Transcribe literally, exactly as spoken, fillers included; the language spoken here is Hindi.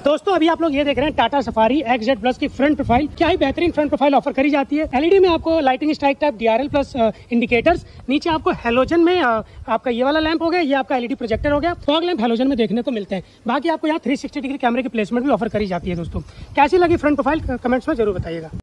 दोस्तों अभी आप लोग ये देख रहे हैं Tata Safari X Z plus की फ्रंट प्रोफाइल। क्या ही बेहतरीन फ्रंट प्रोफाइल ऑफर करी जाती है। एलईडी में आपको lighting strike type DRL plus indicators, नीचे आपको हेलोजन में आ, आपका ये वाला लैंप हो गया, ये आपका एलईडी प्रोजेक्टर हो गया, फॉग लैंप हेलोजन में देखने को मिलते हैं। बाकी आपको यहाँ थ्री सिक्सटी डिग्री कैमरे की प्लेसमेंट भी ऑफर करी जाती है। दोस्तों कैसी लगी फ्रंट प्रोफाइल कमेंट्स में जरूर बताइएगा।